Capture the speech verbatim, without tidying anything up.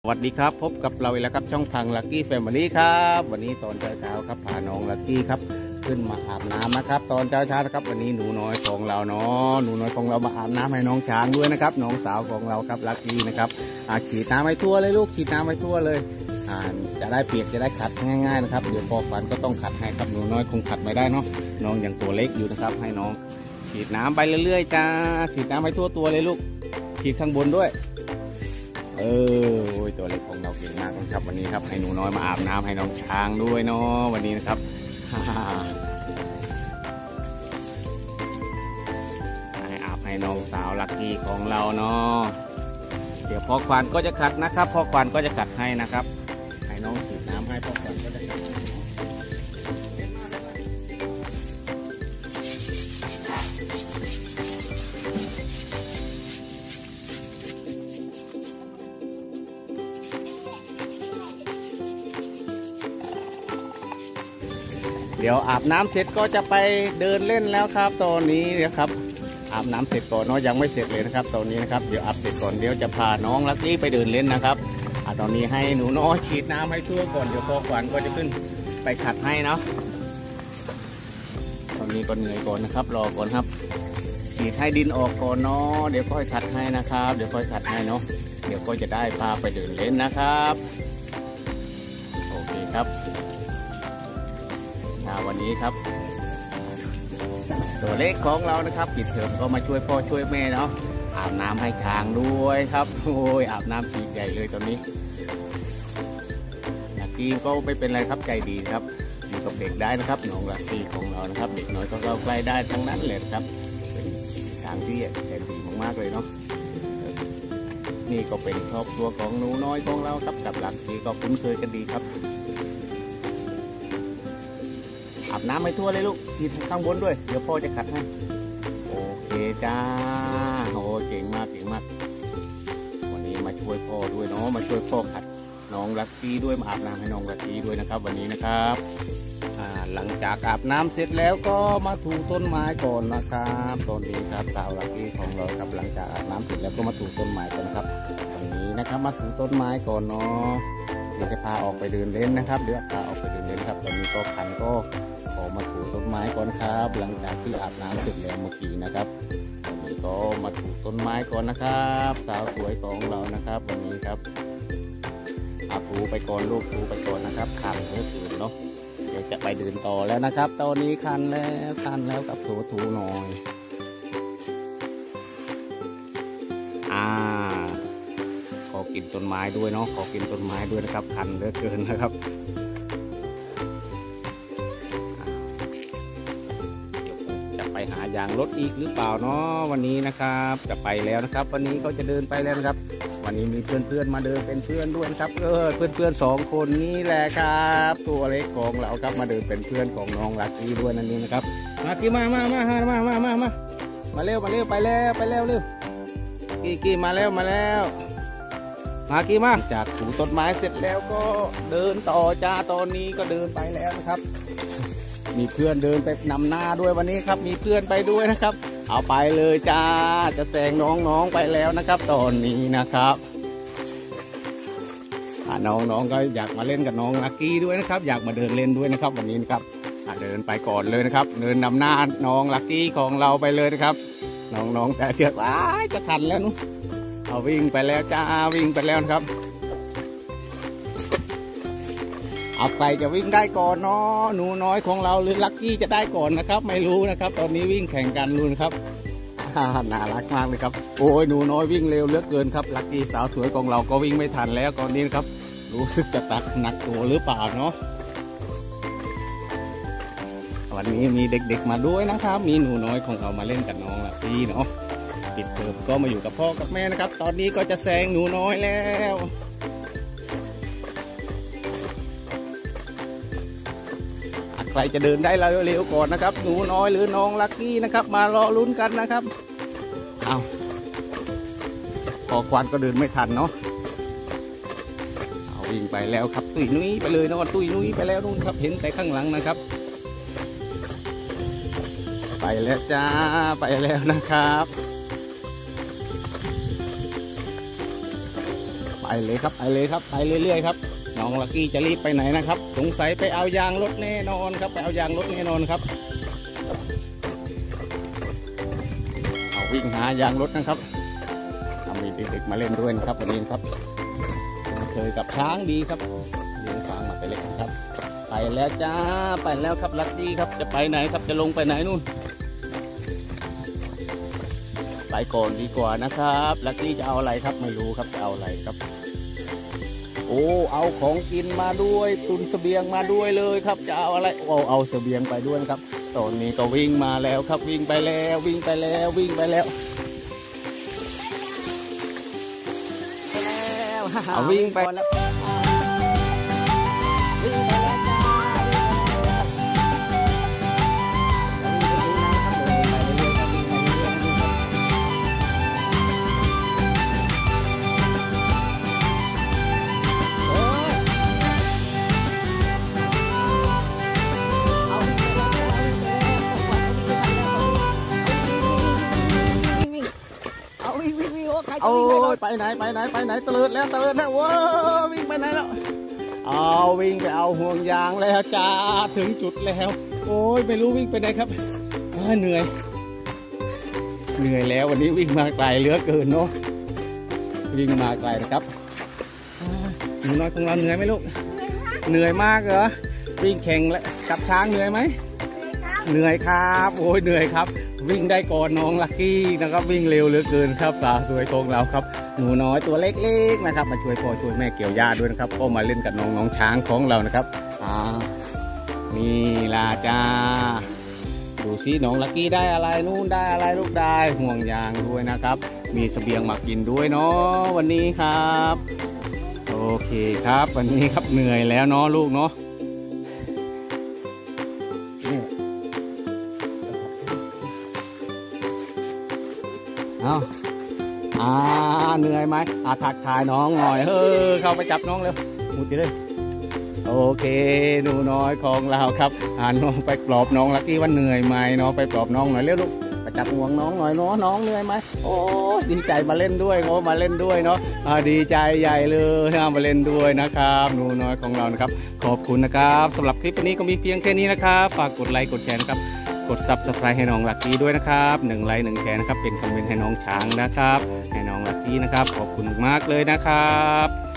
สวัสดีครับพบกับเราอีกแล้วครับช่องทางลักกี้แฟมิลี่ครับวันนี้ตอนเช้าๆครับพาน้องลักกี้ครับขึ้นมาอาบน้ำนะครับตอนเช้าๆนะครับวันนี้หนูน้อยของเราเนาะหนูน้อยของเรามาอาบน้ำให้น้องช้างด้วยนะครับน้องสาวของเราครับลักกี้นะครับฉีดน้ำให้ทั่วเลยลูกฉีดน้ำให้ทั่วเลยจะได้เปียกจะได้ขัดง่ายๆนะครับเดี๋ยวพอฟันก็ต้องขัดให้ครับหนูน้อยคงขัดไม่ได้เนาะน้องยังตัวเล็กอยู่นะครับให้น้องฉีดน้ำไปเรื่อยๆจ้าฉีดน้ำให้ทั่วตัวเลยลูกฉีดข้างบนด้วยเออโอ้ยตัวเล็กของเราเก่งมากครับวันนี้ครับให้หนูน้อยมาอาบน้ำให้น้องช้างด้วยเนาะวันนี้นะครับให้อาบให้น้องสาวลักกี้ของเราเนาะเดี๋ยวพ่อควานก็จะขัดนะครับพ่อควานก็จะขัดให้นะครับให้น้องฉีดน้ำให้พ่อควานก็จะขัดเดี๋ยวอาบน้ำเสร็จก็จะไปเดินเล่นแล้วครับตอนนี้นะครับอาบน้ำเสร็จก่อนเนาะยังไม่เสร็จเลยนะครับตอนนี้นะครับเดี๋ยวอาบเสร็จก่อนเดี๋ยวจะพาน้องลักกี้ไปเดินเล่นนะครับอ่าตอนนี้ให้หนูน้อยฉีดน้ำให้ทั่วก่อนเดี๋ยวพ่อขวัญก็จะขึ้นไปขัดให้เนาะตอนนี้ก็เหนื่อยก่อนนะครับรอก่อนครับฉีดให้ดินออกก่อนเนาะเดี๋ยวค่อยขัดให้นะครับเดี๋ยวค่อยขัดให้เนาะเดี๋ยวก็จะได้พาไปเดินเล่นนะครับโอเคครับวันนี้ครับตัวเล็กของเรานะครับปิดเทอมก็มาช่วยพ่อช่วยแม่เนาะอาบน้ำให้ช้างด้วยครับโอ้ยอาบน้ำฉีดใหญ่เลยตอนนี้ลักกี้ก็ไม่เป็นไรครับใจดีครับอยู่กับเด็กได้นะครับน้องลักกี้ของเรานะครับเด็กน้อยของเราใกล้ได้ทั้งนั้นเลยครับเป็นช้างที่แสนดีมากๆเลยเนาะนี่ก็เป็นครอบครัวของหนูน้อยของเราครับกับลักกี้ก็คุ้นเคยกันดีครับอาบน้ำให้ทั่วเลยลูกฉีดข้างบนด้วยเดี๋ยวพ่อจะขัดให้โอเคจ้าโอ้เก่งมากเก่งมากวันนี้มาช่วยพ่อด้วยเนาะมาช่วยพ่อขัดน้องลักกี้ด้วยมาอาบน้ำให้น้องลักกี้ด้วยนะครับวันนี้นะครับหลังจากอาบน้ำเสร็จแล้วก็มาถูต้นไม้ก่อนนะครับตอนนี้ครับสาวลักกี้ของเราครับหลังจากอาบน้ำเสร็จแล้วก็มาถูต้นไม้ก่อนนะครับวันนี้นะครับมาถูต้นไม้ก่อนเนาะเดี๋ยวจะพาออกไปเดินเล่นนะครับเดี๋ยวพาออกไปเดินเล่นครับตอนนี้ก็ขันก็ออกมาถูต้นไม้ก่อนครับหลังจากที่อาบน้ำเสร็จแล้วเมื่อกี้นะครับวันนี้ก็มาถูต้นไม้ก่อนนะครับสาวสวยของเรานะครับวันนี้ครับอาถูไปก่อนลูกถูไปก่อนนะครับคันเพื่อถูเนาะเดี๋ยวจะไปเดินต่อแล้วนะครับตอนนี้คันแล้วคันแล้วกับถูถูหน่อยอ่าขอกินต้นไม้ด้วยเนาะขอกินต้นไม้ด้วยนะครับคันเหลือเกินนะครับไปหายางรถอีกหรือเปล่าเนาะวันนี้นะครับจะไปแล้วนะครับวันนี้ก็จะเดินไปแล้วนะครับวันนี้มีเพื่อนๆมาเดินเป็นเพื่อนด้วยครับเออเพื่อนๆสองคนนี้แหละครับตัวเล็กของเราครับมาเดินเป็นเพื่อนของน้องลักกี้ด้วยนั่นเองนะครับมากี้มามามามามามามามาเร็วมาเร็วไปแล้วไปแล้วเร็วกี้กี้มาแล้วมาแล้วมากี้มาจากถูต้นไม้เสร็จแล้วก็เดินต่อจ้าตอนนี้ก็เดินไปแล้วนะครับมีเพื่อนเดินไปนำหน้าด้วยวันนี้ครับมีเพื่อนไปด้วยนะครับเอาไปเลยจ้าจะแซงน้องๆไปแล้วนะครับตอนนี้นะครับน้องๆก็อยากมาเล่นกับน้องลักกี้ด้วยนะครับอยากมาเดินเล่นด้วยนะครับวันนี้นะครับเดินไปก่อนเลยนะครับเดินนำหน้าน้องลักกี้ของเราไปเลยนะครับน้องๆแต่เจือกว้ายจะทันแล้วนุ๊กเอาวิ่งไปแล้วจ้าวิ่งไปแล้วครับเอาใครจะวิ่งได้ก่อนเนาะหนูน้อยของเราหรือลักกี้จะได้ก่อนนะครับไม่รู้นะครับตอนนี้วิ่งแข่งกันลุ้นครับน่ารักมากเลยครับโอ้ยหนูน้อยวิ่งเร็วเหลือเกินครับลักกี้สาวสวยของเราก็วิ่งไม่ทันแล้วตอนนี้นะครับรู้สึกจะตักหนักตัวหรือเปล่าเนาะวันนี้มีเด็กๆมาด้วยนะครับมีหนูน้อยของเรามาเล่นกับน้องลักกี้เนาะปิดเทอมก็มาอยู่กับพ่อกับแม่นะครับตอนนี้ก็จะแซงหนูน้อยแล้วใครจะเดินได้เร็วๆก่อนนะครับหนูน้อยหรือน้องลักกี้นะครับมารอลุ้นกันนะครับเอาพอควันก็เดินไม่ทันเนาะเอาวิ่งไปแล้วครับตุ้ยนุ้ยไปเลยเนาะตุ้ยนุ้ยไปแล้วนู่นครับเห็นแต่ข้างหลังนะครับไปแล้วจ้าไปแล้วนะครับไปเลยครับไปเลยครับไปเรื่อยๆครับน้องลักกี้จะรีบไปไหนนะครับสงสัยไปเอายางรถแน่นอนครับไปเอายางรถแน่นอนครับเอาวิ่งหายางรถนะครับทำมีเด็กๆมาเล่นด้วยนะครับวันนี้ครับเคยกับช้างดีครับเลี้ยงช้างมาแต่เล็กนะครับไปแล้วจ้าไปแล้วครับลักกี้ครับจะไปไหนครับจะลงไปไหนนู่นไปก่อนดีกว่านะครับลักกี้จะเอาอะไรครับไม่รู้ครับจะเอาอะไรครับโอ้เอาของกินมาด้วยตุนเสบียงมาด้วยเลยครับจะเอาอะไรโอ้เอาเสบียงไปด้วยครับตอนนี้ก็วิ่งมาแล้วครับวิ่งไปแล้ววิ่งไปแล้ววิ่งไปแล้วเอาวิ่งไปแล้ววิ่งไปแล้วจ้าโอ้ยไปไหนไปไหนไปไหนเตลิดแล้วเตลิดแล้วว้าววิ่งไปไหนแล้วเอาวิ่งไปเอาห่วงยางแล้วจ้าถึงจุดแล้วโอ้ยไม่รู้วิ่งไปไหนครับเหนื่อยเหนื่อยแล้ววันนี้วิ่งมาไกลเหลือเกินเนาะวิ่งมาไกลนะครับหนูน้อยของเราเหนื่อยไหมลูกเหนื่อยมากเหรอวิ่งแข่งแล้วกับช้างเหนื่อยไหมเหนื่อยครับโอ้ยเหนื่อยครับวิ่งได้ก่อนน้องลักกี้นะครับวิ่งเร็วเหลือเกินครับสาวสวยของเราครับหนูน้อยตัวเล็กๆนะครับมาช่วยพ่อช่วยแม่เกี่ยวหญ้าด้วยนะครับก็มาเล่นกับน้องน้องช้างของเรานะครับอ่านี่ล่ะจ้าดูซิน้องลักกี้ได้อะไรนู่นได้อะไรลูกได้ห่วงยางด้วยนะครับมีเสบียงมากินด้วยเนาะวันนี้ครับโอเคครับวันนี้ครับเหนื่อยแล้วเนาะลูกเนาะเอาอ่าเหนื่อยไหมอ่าทักทายน้องหน่อยเฮ้อเข้าไปจับน้องเร็วมุดไปเลยโอเคหนูน้อยของเราครับอ่าน้องไปปลอบน้องลักกี้ว่าเหนื่อยไหมน้องไปปลอบน้องหน่อยเร็วลูกไปจับห่วงน้องหน่อยเนาะน้องเหนื่อยไหมโอ้ดีใจมาเล่นด้วยโอ้มาเล่นด้วยเนาะอ่าดีใจใหญ่เลยมาเล่นด้วยนะครับหนูน้อยของเรานะครับขอบคุณนะครับสำหรับคลิปนี้ก็มีเพียงแค่นี้นะครับฝากกดไลค์กดแชร์นะครับกดซับสไครต์ให้น้องลักกี้ด้วยนะครับหนึ่งไลค์หนึ่งแชร์นะครับเป็นคอมเมนต์ให้น้องช้างนะครับให้น้องลักกี้นะครับขอบคุณมากเลยนะครับ